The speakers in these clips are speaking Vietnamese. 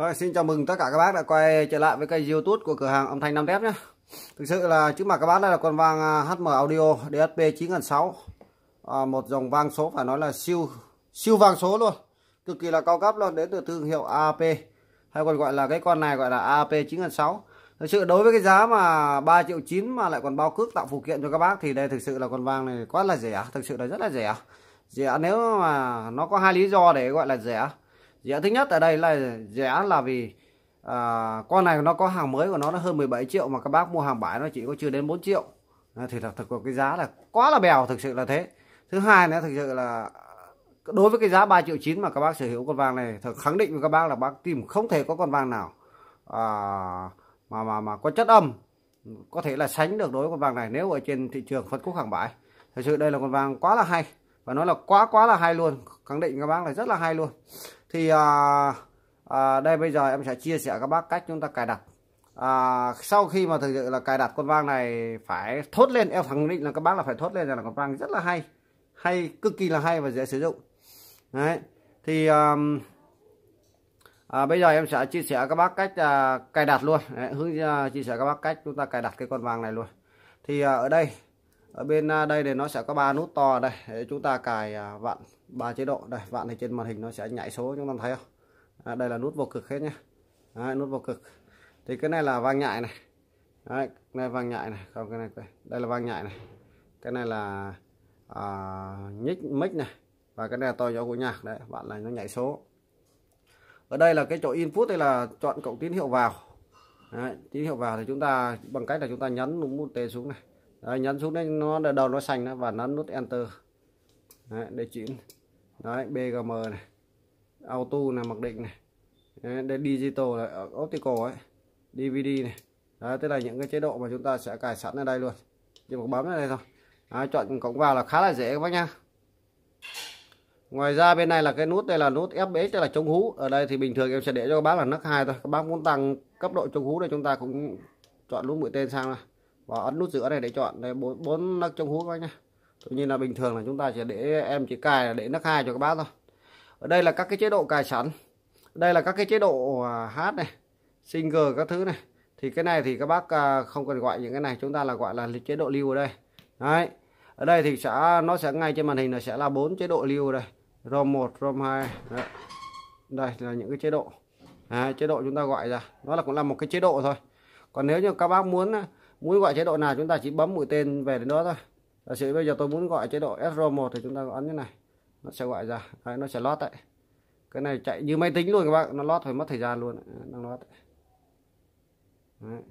Rồi, xin chào mừng tất cả các bác đã quay trở lại với kênh YouTube của cửa hàng âm thanh 5Tép nhé. Thực sự là trước mặt các bác đây là con vang HM Audio DSP 9006, một dòng vang số phải nói là siêu vang số luôn, cực kỳ là cao cấp luôn, đến từ thương hiệu AAP, hay còn gọi là cái con này gọi là AAP 9006. Thực sự đối với cái giá mà 3,9 triệu mà lại còn bao cước tạo phụ kiện cho các bác thì đây thực sự là con vang này quá là rẻ, thực sự là rất là rẻ. Rẻ nếu mà nó có hai lý do để gọi là rẻ. Rẻ thứ nhất ở đây là rẻ là vì con này nó có hàng mới của nó hơn 17 triệu mà các bác mua hàng bãi nó chỉ có chưa đến 4 triệu. Thì là thực cái giá là quá là bèo, thực sự là thế. Thứ hai nữa, thực sự là đối với cái giá 3,9 triệu mà các bác sở hữu con vang này, thật khẳng định với các bác là bác tìm không thể có con vang nào mà có chất âm có thể là sánh được đối với con vang này nếu ở trên thị trường phân khúc hàng bãi. Thực sự đây là con vang quá là hay, và nó là quá là hay luôn, khẳng định các bác là rất là hay luôn. Thì đây bây giờ em sẽ chia sẻ các bác cách chúng ta cài đặt. Sau khi mà thực sự là cài đặt con vang này phải thốt lên, em khẳng định là các bác là phải thốt lên rằng là con vang rất là hay, cực kỳ là hay và dễ sử dụng. Đấy. Thì bây giờ em sẽ chia sẻ các bác cách cài đặt luôn. Đấy, chia sẻ các bác cách chúng ta cài đặt cái con vang này luôn. Thì ở đây, ở bên đây thì nó sẽ có 3 nút to ở đây để chúng ta cài vặn 3 chế độ. Đây, vặn thì trên màn hình nó sẽ nhảy số, chúng ta thấy không? Đây là nút vô cực hết nhé. Đấy, nút vô cực. Thì cái này là vang nhại này. Đấy, này vang nhại này, không cái này đây là vang nhại này. Cái này là mic này, và cái này là to nhỏ của nhạc. Đấy, bạn này nó nhảy số. Ở đây là cái chỗ input, đây là chọn cộng tín hiệu vào. Đấy, tín hiệu vào thì chúng ta bằng cách là chúng ta nhấn nút T xuống này. Đấy, nhấn xuống đây nó đầu nó xanh đó, và nhấn nút enter. Đấy, để chuyển. Đấy, BGM này, auto này, mặc định này. Đấy, đây digital là optical ấy, DVD này. Đấy, tức là những cái chế độ mà chúng ta sẽ cài sẵn ở đây luôn, chỉ một bấm ở đây thôi. Đấy, chọn cộng vào là khá là dễ các bác nha. Ngoài ra bên này là cái nút, đây là nút FBX, tức là chống hú. Ở đây thì bình thường em sẽ để cho các bác là nấc 2 thôi. Các bác muốn tăng cấp độ chống hú thì chúng ta cũng chọn nút mũi tên sang này, và ấn nút giữa này để chọn. Đây 4 nấc chống hú các bác nhé. Tự nhiên là bình thường là chúng ta sẽ để, em chỉ cài là để nấc 2 cho các bác thôi. Ở đây là các cái chế độ cài sẵn. Đây là các cái chế độ hát này, single các thứ này. Thì cái này thì các bác không cần gọi những cái này, chúng ta là gọi là chế độ lưu ở đây. Đấy. Ở đây thì nó sẽ ngay trên màn hình là sẽ là 4 chế độ lưu ở đây. ROM 1, ROM 2. Đấy. Đây là những cái chế độ. Đấy, chế độ chúng ta gọi ra, nó là cũng là một cái chế độ thôi. Còn nếu như các bác muốn gọi chế độ nào, chúng ta chỉ bấm mũi tên về đến đó thôi. Giả sử bây giờ tôi muốn gọi chế độ SROM1 thì chúng ta ấn như này, nó sẽ gọi ra. Đấy, nó sẽ lót đấy. Cái này chạy như máy tính luôn các bác, nó lót phải mất thời gian luôn. Đang lót. Đấy.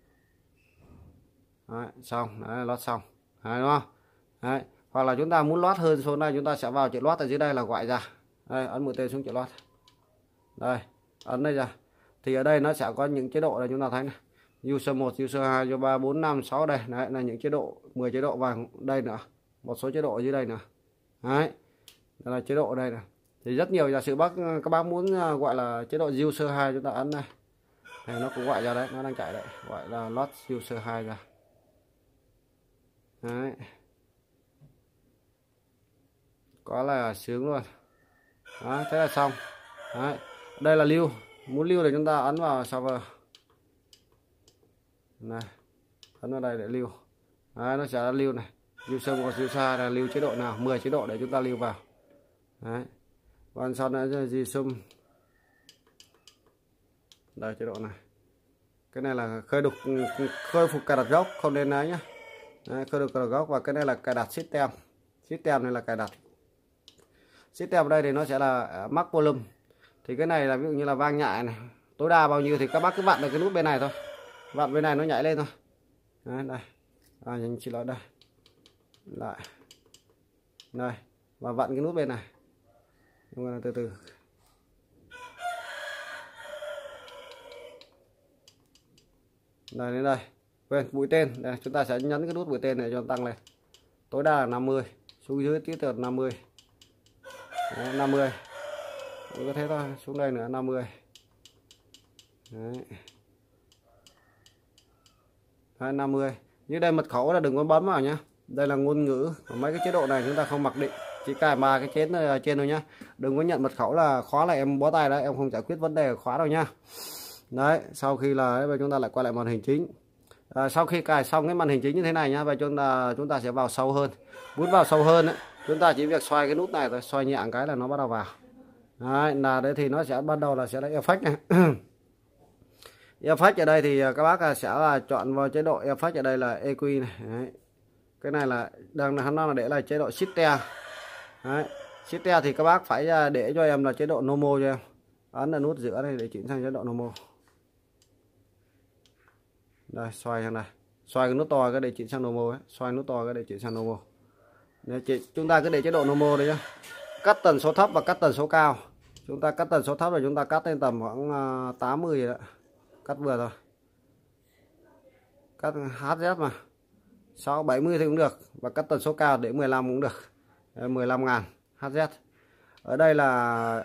Đấy, xong, đấy, lót xong. Đấy, đúng không? Đấy. Hoặc là chúng ta muốn lót hơn số này, chúng ta sẽ vào chữ lót ở dưới đây là gọi ra. Đây, ấn mũi tên xuống chữ lót. Đây, ấn đây ra. Thì ở đây nó sẽ có những chế độ này, chúng ta thấy này. User 1, user 2, user 3, 4, 5, 6 đây. Đấy là những chế độ, 10 chế độ, và đây nữa. Một số chế độ ở dưới đây nữa. Đấy. Đây là chế độ ở đây này. Thì rất nhiều, giả sử các bác muốn gọi là chế độ user 2, chúng ta ấn này. Này nó cũng gọi ra đấy, nó đang chạy đấy, gọi là load user 2 ra. Đấy. Có là sướng luôn. Đó, thế là xong. Đấy. Đây là lưu, muốn lưu thì chúng ta ấn vào server này, ấn vào đây để lưu. Đấy, nó sẽ lưu này, user 1, user 2 là lưu chế độ nào, 10 chế độ để chúng ta lưu vào. Đấy. Còn sau đó là gì sum, đây chế độ này. Cái này là khôi phục cài đặt gốc, không nên nói nhá. Đấy, khôi phục cài đặt gốc. Và cái này là cài đặt system. System này là cài đặt system. Ở đây thì nó sẽ là max volume. Thì cái này là ví dụ như là vang nhại này, tối đa bao nhiêu thì các bác cứ vặn được cái nút bên này thôi, vặn bên này nó nhảy lên thôi. Đấy, đây nhìn chị nói đây lại đây, và vặn cái nút bên này. Từ từ. Đây đến đây, quên mũi tên đây, chúng ta sẽ nhấn cái nút mũi tên này cho nó tăng lên, tối đa là 50, xuống dưới tiếp tục 50. Đấy, 50 có thế thôi, xuống đây nữa 50. Đấy. Đấy, 50. Như đây mật khẩu là đừng có bấm vào nhé, đây là ngôn ngữ, mấy cái chế độ này chúng ta không mặc định, chỉ cài ba cái chén ở trên thôi nhá. Đừng có nhận mật khẩu là khóa là em bó tay đó, em không giải quyết vấn đề khóa đâu nha. Đấy, sau khi là chúng ta lại quay lại màn hình chính. Sau khi cài xong cái màn hình chính như thế này nhá, và chúng ta sẽ vào sâu hơn. Muốn vào sâu hơn ấy, chúng ta chỉ việc xoay cái nút này rồi, xoay nhẹ cái là nó bắt đầu vào. Đấy, là đấy thì nó sẽ bắt đầu là sẽ lấy effect này. Effect ở đây thì các bác sẽ là chọn vào chế độ effect ở đây là EQ này. Đấy. Cái này là nó là để là chế độ Shifter. Đấy. Shifter thì các bác phải để cho em là chế độ normal cho em. Ấn là nút giữa đây để chuyển sang chế độ normal. Đây, xoay sang đây. Xoay cái nút to cái để chuyển sang normal ấy. Xoay nút to cái để chuyển sang normal. Đấy, chúng ta cứ để chế độ normal đấy nhá. Cắt tần số thấp và cắt tần số cao. Chúng ta cắt tần số thấp rồi chúng ta cắt lên tầm khoảng 80 rồi đó. Cắt vừa rồi. Cắt HZ mà 670 thì cũng được, và cắt tần số cao để 15 cũng được. 15.000 HZ. Ở đây là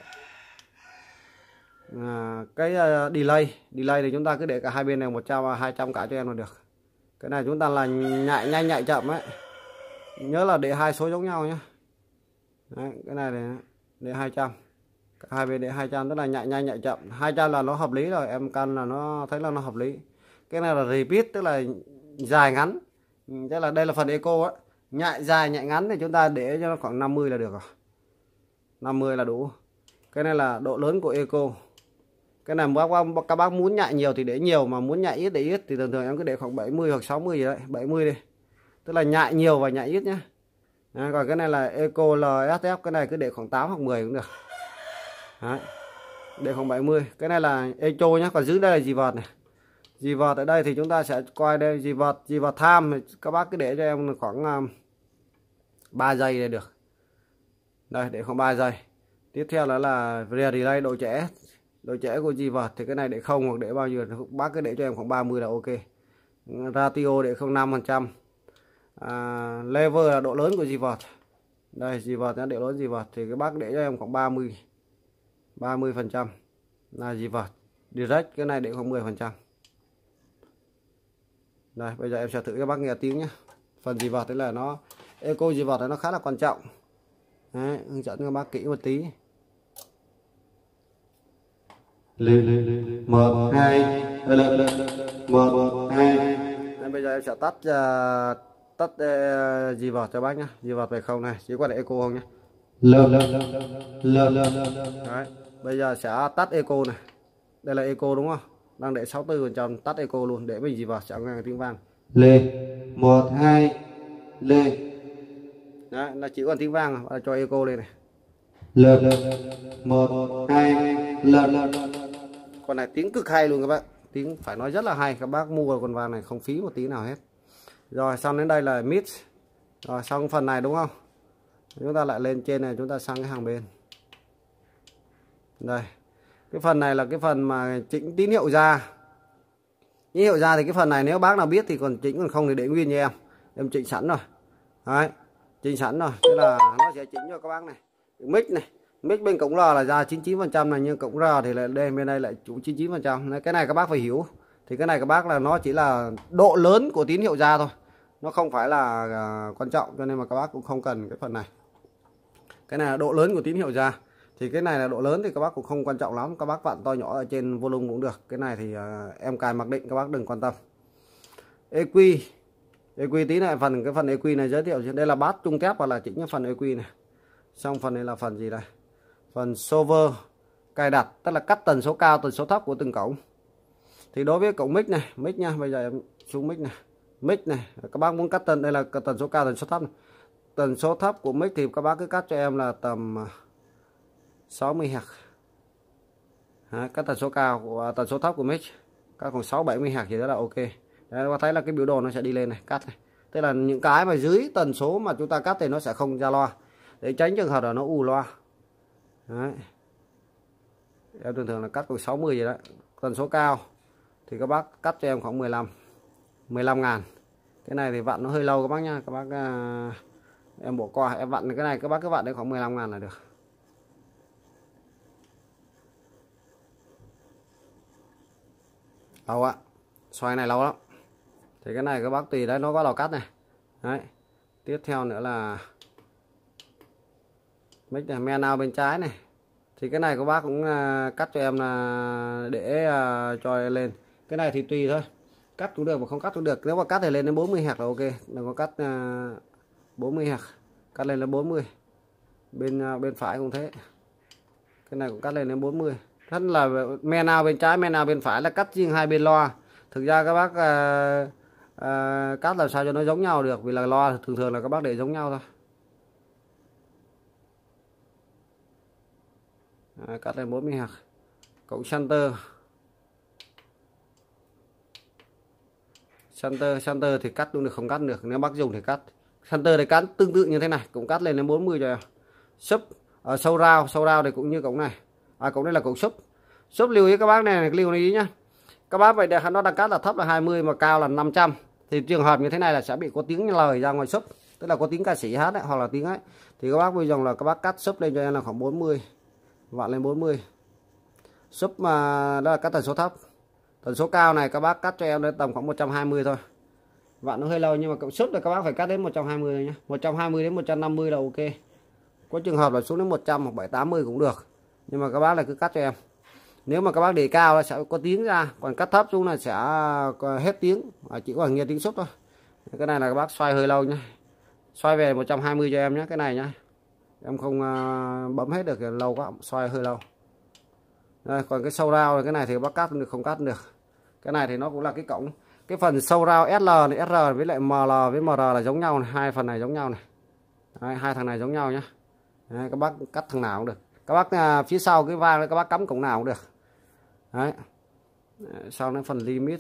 cái delay thì chúng ta cứ để cả hai bên này 100 và 200 cả cho em là được. Cái này chúng ta là nhanh nhạy chậm ấy, nhớ là để hai số giống nhau nhé. Đấy, cái này để 200, cả hai bên để 200 tức là nhanh nhạy chậm. 200 là nó hợp lý rồi, em căn là nó thấy là nó hợp lý. Cái này là repeat tức là dài ngắn, tức là đây là phần eco á, dài nhạy ngắn thì chúng ta để cho nó khoảng 50 là được rồi, 50 là đủ. Cái này là độ lớn của eco. Cái này các bác muốn nhạy nhiều thì để nhiều, mà muốn nhạy ít để ít thì thường em cứ để khoảng 70 hoặc 60 gì đấy, 70 đi, tức là nhạy nhiều và nhạy ít nhé. Còn cái này là eco LSF, cái này cứ để khoảng 8 hoặc 10 cũng được. Đấy, để khoảng 70. Cái này là eco nhé. Còn dưới đây là dì-vợt này. Dì-vợt ở đây thì chúng ta sẽ coi đây, dì-vợt time các bác cứ để cho em khoảng 3 giây là được. Đây, để khoảng 3 giây. Tiếp theo đó là relay độ trễ của dì-vợt thì cái này để không hoặc để bao nhiêu bác cứ để cho em khoảng 30 là ok. Ratio để 0,5%. Level là độ lớn của dì-vợt. Đây, dì-vợt nó độ lớn dì-vợt thì các bác để cho em khoảng 30% là dì-vợt. Direct cái này để khoảng 10%. Đây, bây giờ em sẽ thử các bác nghe tiếng nhé. Phần dì-vợt đấy là nó eco dì-vợt nó khá là quan trọng. Đấy, hướng dẫn các bác kỹ một tí. Một hai. Bây giờ em sẽ tắt dì-vợt cho bác nhé. Dì-vợt về không này, chỉ có để eco không nhé. Đấy, bây giờ sẽ tắt eco này. Đây là eco đúng không? Đang để 64%, tắt eco luôn để mình dì-vợt sẽ nghe tiếng vang. 1 2 Đấy, là chỉ còn tiếng vang và cho eco lên này. 1 2 Con này tiếng cực hay luôn các bạn. Tiếng phải nói rất là hay, các bác mua con vàng này không phí một tí nào hết. Rồi xong đến đây là mid. Rồi xong phần này đúng không? Chúng ta lại lên trên này, chúng ta sang cái hàng bên. Đây. Cái phần này là cái phần mà chỉnh tín hiệu ra. Tín hiệu ra thì cái phần này nếu bác nào biết thì còn chỉnh, còn không thì để nguyên như em. Em chỉnh sẵn rồi. Đấy, chỉnh sẵn rồi. Thế là nó sẽ chỉnh cho các bác này. Mic này, mic bên cổng R là ra 99% này, nhưng cổng R thì lại đây bên đây lại chủ 99%. Cái này các bác phải hiểu. Thì cái này các bác là nó chỉ là độ lớn của tín hiệu ra thôi. Nó không phải là quan trọng, cho nên mà các bác cũng không cần cái phần này. Cái này là độ lớn của tín hiệu ra. Thì cái này là độ lớn thì các bác cũng không quan trọng lắm, các bác vặn to nhỏ ở trên volume cũng được. Cái này thì em cài mặc định, các bác đừng quan tâm. EQ tí này, cái phần EQ này giới thiệu, đây là bass trung thép hoặc là chỉnh cái phần EQ này. Xong phần này là phần gì đây? Phần solver cài đặt, tức là cắt tần số cao, tần số thấp của từng cổng. Thì đối với cổng mic này, mic nha, bây giờ em xuống mic này, các bác muốn cắt đây là tần số cao, tần số thấp này. Tần số thấp của mic thì các bác cứ cắt cho em là tầm 60 Hz. Các tần số cao của tần số thấp của mic các khoảng 6-70 Hz thì đó là ok. Đấy, các bác thấy là cái biểu đồ nó sẽ đi lên này, cắt này. Tức là những cái mà dưới tần số mà chúng ta cắt thì nó sẽ không ra loa, để tránh trường hợp là nó ù loa. Đấy. Em thường là cắt khoảng 60 gì đấy. Tần số cao thì các bác cắt cho em khoảng 15.000. Cái này thì vặn nó hơi lâu các bác nha. Các bác em bỏ qua, em vặn cái này các bác cứ vặn đến khoảng 15.000 là được. Lâu ạ. Xoay này lâu lắm. Thì cái này các bác tùy đấy, nó có lò cắt này. Đấy. Tiếp theo nữa là mic này men nào bên trái này. Thì cái này các bác cũng cắt cho em là để cho lên. Cái này thì tùy thôi, cắt cũng được mà không cắt cũng được. Nếu mà cắt thì lên đến 40 Hz là ok, đừng có cắt 40 Hz, cắt lên là 40. Bên phải cũng thế, cái này cũng cắt lên đến 40. Rất là men nào bên trái men nào bên phải là cắt riêng hai bên loa. Thực ra các bác cắt làm sao cho nó giống nhau được, vì là loa thường thường là các bác để giống nhau thôi. Cắt lên 40 Hz. Cộng center thì cắt cũng được không cắt được, nếu bác dùng thì cắt. Center thì cắt tương tự như thế này, cũng cắt lên đến 40 cho em. Sub ở sâu rao thì cũng như cổng này. Cổng đây là cổng sub. Sub lưu ý các bác này, lưu ý nhá. Các bác vậy để nó đang cắt là thấp là 20 mà cao là 500. Thì trường hợp như thế này là sẽ bị có tiếng lời ra ngoài sub, tức là có tiếng ca sĩ hát ấy, hoặc là tiếng ấy. Thì các bác bây giờ là các bác cắt sub lên cho em là khoảng 40. Vặn lên 40. Sub mà đó là cắt tần số thấp. Tần số cao này các bác cắt cho em đến tầm khoảng 120 thôi. Vặn nó hơi lâu nhưng mà cộng sub là các bác phải cắt đến 120 nhé. 120 đến 150 là ok. Có trường hợp là xuống đến 100 hoặc 780 cũng được. Nhưng mà các bác là cứ cắt cho em. Nếu mà các bác để cao là sẽ có tiếng ra, còn cắt thấp xuống là sẽ hết tiếng, chỉ có nghe tiếng sub thôi. Cái này là các bác xoay hơi lâu nhé. Xoay về 120 cho em nhé, cái này nhá. Em không bấm hết được, lâu quá, xoay hơi lâu. Đây, còn cái sâu rao cái này thì bác cắt được không cắt được. Cái này thì nó cũng là cái cổng. Cái phần sâu rao SL này, SR với lại ML với MR là giống nhau này. Hai phần này giống nhau này. Đấy, hai thằng này giống nhau nhé. Đấy, các bác cắt thằng nào cũng được. Các bác phía sau cái vang các bác cắm cổng nào cũng được. Đấy. Sau đến phần limit.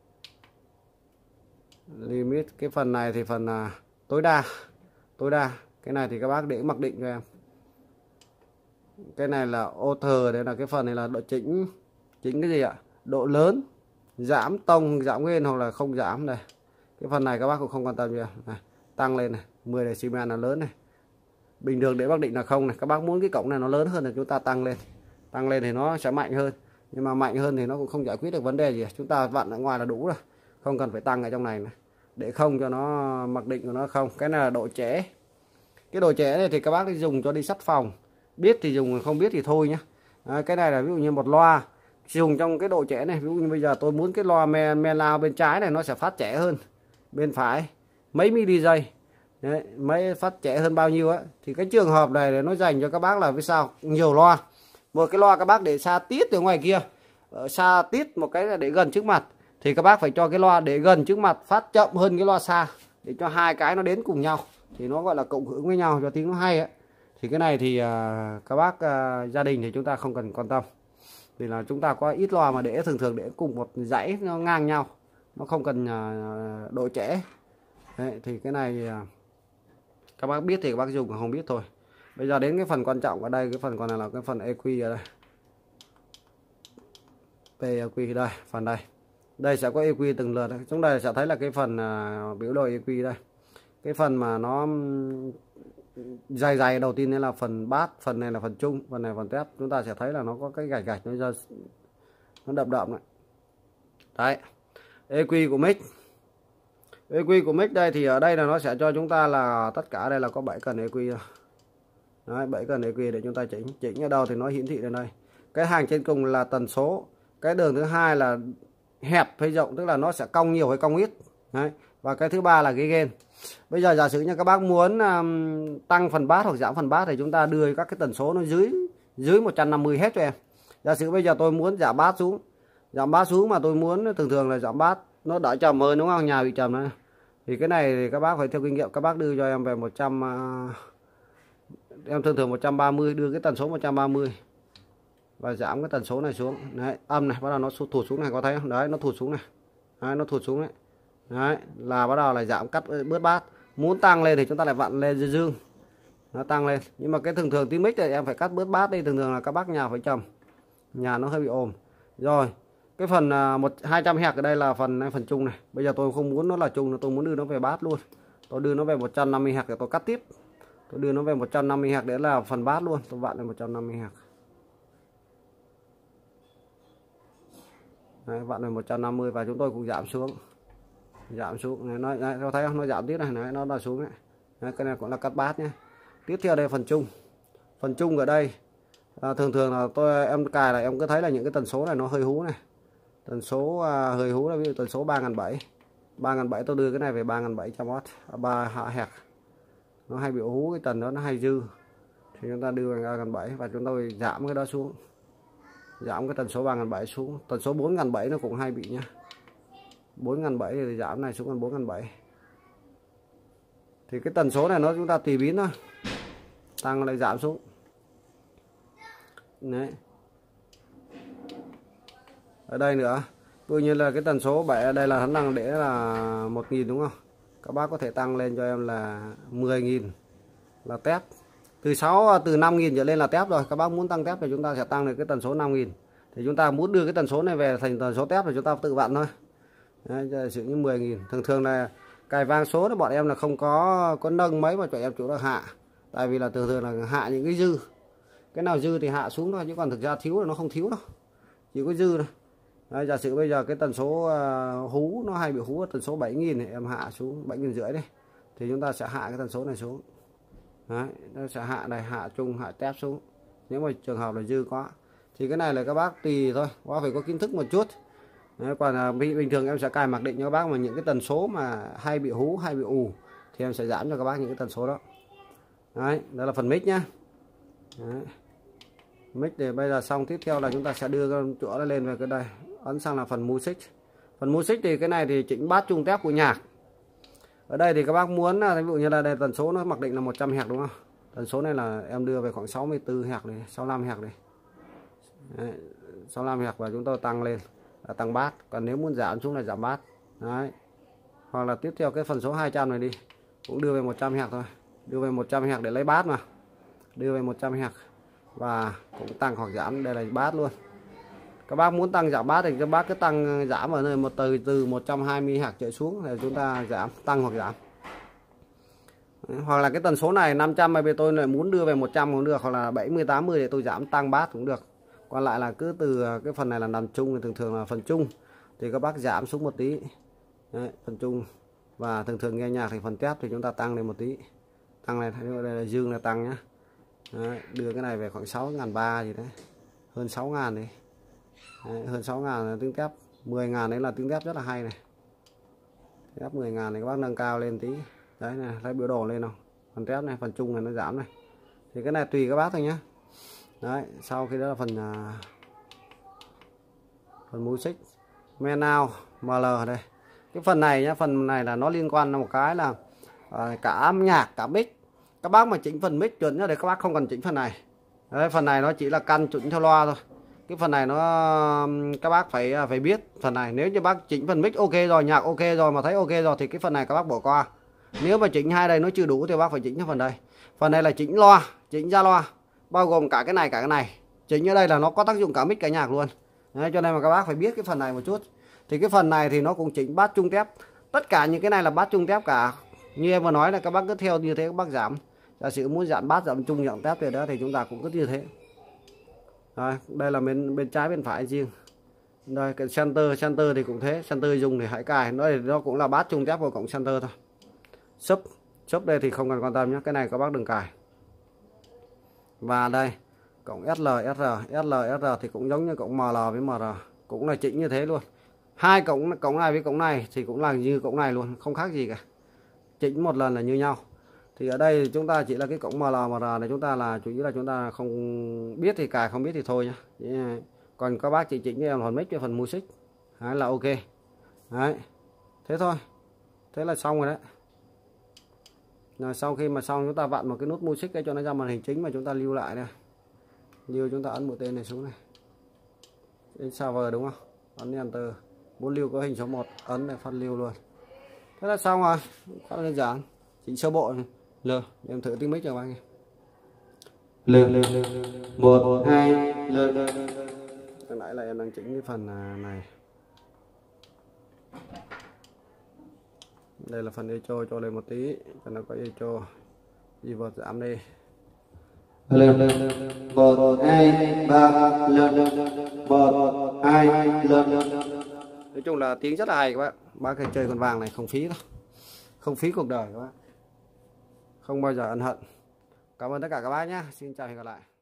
Cái phần này thì phần tối đa. Cái này thì các bác để mặc định cho em. Cái này là author, đây là cái phần này là độ chỉnh cái gì ạ? Độ lớn, giảm tông, giảm gain hoặc là không giảm đây. Cái phần này các bác cũng không quan tâm gì này. Tăng lên này, 10 decibel là lớn này. Bình thường để bác định là không này, các bác muốn cái cổng này nó lớn hơn thì chúng ta tăng lên. Tăng lên thì nó sẽ mạnh hơn. Nhưng mà mạnh hơn thì nó cũng không giải quyết được vấn đề gì. Chúng ta vặn ở ngoài là đủ rồi. Không cần phải tăng ở trong này này. Để không cho nó mặc định của nó không. Cái này là độ trẻ. Cái độ trẻ này thì các bác đi dùng cho đi sắt phòng. Biết thì dùng, không biết thì thôi nhé. Cái này là ví dụ như một loa dùng trong cái độ trẻ này. Ví dụ như bây giờ tôi muốn cái loa men lao bên trái này nó sẽ phát trẻ hơn. Bên phải mấy mili giây. Đấy, mấy phát trẻ hơn bao nhiêu á. Thì cái trường hợp này nó dành cho các bác là vì sao? Nhiều loa. Một cái loa các bác để xa tít từ ngoài kia. Xa tít một cái là để gần trước mặt. Thì các bác phải cho cái loa để gần trước mặt phát chậm hơn cái loa xa. Để cho hai cái nó đến cùng nhau. Thì nó gọi là cộng hưởng với nhau cho tiếng nó hay á. Thì cái này thì các bác gia đình thì chúng ta không cần quan tâm. Vì là chúng ta có ít loa mà để thường để cùng một dãy nó ngang nhau. Nó không cần độ trễ. Đấy, thì cái này các bác biết thì các bác dùng, không biết thôi. Bây giờ đến cái phần quan trọng ở đây, cái phần còn lại là cái phần EQ ở đây. PEQ đây, phần đây. Đây sẽ có EQ từng lượt. Chúng ta sẽ thấy là cái phần biểu đồ EQ đây. Cái phần mà nó dày đầu tiên đây là phần bass, phần này là phần trung, phần này phần tép. Chúng ta sẽ thấy là nó có cái gạch nó đậm này. Đấy. EQ của mic. EQ của mic đây thì ở đây là nó sẽ cho chúng ta là tất cả đây là có 7 cần EQ. Đấy, 7 cần EQ để chúng ta chỉnh ở đâu thì nó hiển thị lên đây. Cái hàng trên cùng là tần số. Cái đường thứ hai là hẹp hay rộng, tức là nó sẽ cong nhiều hay cong ít. Đấy. Và cái thứ ba là cái gain. Bây giờ giả sử như các bác muốn tăng phần bass hoặc giảm phần bass thì chúng ta đưa các cái tần số nó dưới 150 hết cho em. Giả sử bây giờ tôi muốn giảm bass xuống. Giảm bass xuống mà tôi muốn thường là giảm bass nó đỡ trầm hơn đúng không? Nhà bị trầm này. Thì cái này thì các bác phải theo kinh nghiệm, các bác đưa cho em về 100 em thường 130, đưa cái tần số 130 và giảm cái tần số này xuống. Đấy, âm này bắt đầu nó thụt xuống này, có thấy không? Đấy, nó thụt xuống này. Đấy, nó thụt xuống đấy. Đấy, là bắt đầu là giảm cắt bớt bass. Muốn tăng lên thì chúng ta lại vặn lên dương. Nó tăng lên. Nhưng mà cái thường tiếng mic thì em phải cắt bớt bass đi, thường là các bác nhà phải trầm. Nhà nó hơi bị ồn. Rồi, cái phần 200 Hz ở đây là phần trung này. Bây giờ tôi không muốn nó là trung, tôi muốn đưa nó về bass luôn. Tôi đưa nó về 150 Hz để tôi cắt tiếp. Tôi đưa nó về 150 Hz để là phần bass luôn. Tôi vặn lên 150 Hz. Đấy, vặn lên 150 và chúng tôi cũng giảm xuống. Giảm xuống này, nó thấy không? Nó giảm tiếp này, nó là xuống đấy. Đấy, cái này cũng là cắt bass nhé. Tiếp theo đây phần trung. Phần chung ở đây thường thường là em cài là em cứ thấy là những cái tần số này nó hơi hú này, tần số hơi hú là ví dụ tần số 3.700 tôi đưa cái này về 3.700W 3 Hz, nó hay bị hú, cái tần đó nó hay dư thì chúng ta đưa về 3.700 và chúng tôi giảm cái đó xuống, giảm cái tần số 3.700 xuống. Tần số 4.700 nó cũng hay bị nhá, 4.700 thì giảm này xuống còn 4.700. Thì cái tần số này nó chúng ta tùy biến thôi, tăng lại giảm xuống đấy. Ở đây nữa tự nhiên là cái tần số 7 ở đây là hắn đang để là 1.000 đúng không, các bác có thể tăng lên cho em là 10.000 là tép, từ 5.000 trở lên là tép rồi. Các bác muốn tăng tép thì chúng ta sẽ tăng được cái tần số 5.000, thì chúng ta muốn đưa cái tần số này về thành tần số tép thì chúng ta tự vặn thôi. Đấy, sử như 10.000. Thường thường là cài vang số thì bọn em là không có nâng mấy mà cho em chủ là hạ, tại vì là thường thường là hạ những cái dư, cái nào dư thì hạ xuống thôi, chứ còn thực ra thiếu là nó không thiếu đâu, chỉ có dư thôi. Đấy, giả sử bây giờ cái tần số hú nó hay bị hú ở tần số 7.000 thì em hạ xuống 7.500 đấy, thì chúng ta sẽ hạ cái tần số này xuống. Đấy, nó sẽ hạ này, hạ chung, hạ tép xuống. Nếu mà trường hợp là dư quá thì cái này là các bác tùy thôi, quá phải có kiến thức một chút. Đấy, còn bình thường em sẽ cài mặc định cho các bác mà những cái tần số mà hay bị hú, hay bị ù thì em sẽ giảm cho các bác những cái tần số đó. Đấy, đó là phần mic nhá. Đấy. Mic thì bây giờ xong, tiếp theo là chúng ta sẽ đưa cái chỗ nó lên về cái đây, ấn sang là phần music. Phần music thì cái này thì chỉnh bass chung tép của nhạc. Ở đây thì các bác muốn ví dụ như là đây tần số nó mặc định là 100 Hz đúng không? Tần số này là em đưa về khoảng 64 Hz này, 65 Hz này. Đấy, 65 Hz và chúng tôi tăng lên là tăng bass, còn nếu muốn giảm xuống là giảm bass. Đấy. Hoặc là tiếp theo cái phần số 200 này đi, cũng đưa về 100 Hz thôi. Đưa về 100 Hz để lấy bass mà. Đưa về 100 Hz và cũng tăng hoặc giảm, đây là bass luôn. Các bác muốn tăng giảm bass thì các bác cứ tăng giảm ở nơi từ 120 Hz trở xuống thì chúng ta giảm, tăng hoặc giảm. Đấy, hoặc là cái tần số này 500 mà tôi lại muốn đưa về 100 cũng được, hoặc là 70 80 để tôi giảm tăng bass cũng được. Còn lại là cứ từ cái phần này là nằm chung, thì thường thường là phần chung thì các bác giảm xuống một tí. Đấy, phần chung. Và thường thường nghe nhạc thì phần tép thì chúng ta tăng lên một tí, tăng này, đây là dương là tăng nhá. Đấy, đưa cái này về khoảng 6.300 gì đấy, hơn 6.000 đi. Đấy, hơn 6.000 là tiếng tép, 10.000 đấy là tiếng tép rất là hay này. Tép 10.000 này các bác nâng cao lên tí. Đấy này, lấy biểu đồ lên nào. Phần tép này, phần chung này nó giảm này. Thì cái này tùy các bác thôi nhá. Đấy, sau khi đó là phần music, menau, ml ở đây. Cái phần này nhá, phần này là nó liên quan đến một cái là cả âm nhạc, cả mic. Các bác mà chỉnh phần mic chuẩn nhá, để các bác không cần chỉnh phần này. Đấy, phần này nó chỉ là căn chỉnh theo loa thôi. Cái phần này nó các bác phải biết phần này. Nếu như bác chỉnh phần mic ok rồi, nhạc ok rồi mà thấy ok rồi thì cái phần này các bác bỏ qua. Nếu mà chỉnh hai đây nó chưa đủ thì bác phải chỉnh cái phần đây. Phần này là chỉnh loa, chỉnh ra loa, bao gồm cả cái này cả cái này. Chỉnh ở đây là nó có tác dụng cả mic cả nhạc luôn. Đấy, cho nên mà các bác phải biết cái phần này một chút. Thì cái phần này thì nó cũng chỉnh bass chung tép. Tất cả những cái này là bass chung tép cả. Như em vừa nói là các bác cứ theo như thế các bác giảm. Giả sử muốn giảm bass, giảm chung, giảm tép thì đó thì chúng ta cũng cứ như thế. Rồi, đây là bên trái bên phải riêng. Đây cái center thì cũng thế, center dùng thì hãy cài, nó cũng là bass chung tép của cộng center thôi. Sub đây thì không cần quan tâm nhé, cái này các bác đừng cài. Và đây cộng SL thì cũng giống như cộng ML với MR, cũng là chỉnh như thế luôn. Hai cộng này với cộng này thì cũng là như cộng này luôn, không khác gì cả. Chỉnh một lần là như nhau. Thì ở đây chúng ta chỉ là cái cộng ML MR này chúng ta là chủ yếu là chúng ta không biết thì cài, không biết thì thôi nhá. Còn các bác chỉ chỉnh cho em phần mic, cái phần music. Đấy là ok. Đấy. Thế thôi. Thế là xong rồi đấy. Rồi sau khi mà xong chúng ta vặn một cái nút music để cho nó ra màn hình chính mà chúng ta lưu lại đây. Lưu chúng ta ấn một tên này xuống này. Đến server đúng không? Ấn enter. Muốn lưu có hình số 1 ấn để phát lưu luôn. Thế là xong rồi. Quá đơn giản. Chỉnh sơ bộ này. Lờ, em thử tiếng mic cho các bạn nghe. Lờ 1 2 lờ. Hồi nãy là em đang chỉnh cái phần này. Đây là phần echo, cho lên một tí cho nó có echo. Đi vào giảm đi. Lờ 1 2 3 lờ 1 2 lờ. Nói chung là tiếng rất là hay các bạn. Bác cái chơi con vàng này không phí đâu. Không phí cuộc đời các bạn. Không bao giờ ân hận. Cảm ơn tất cả các bác nhé. Xin chào và hẹn gặp lại.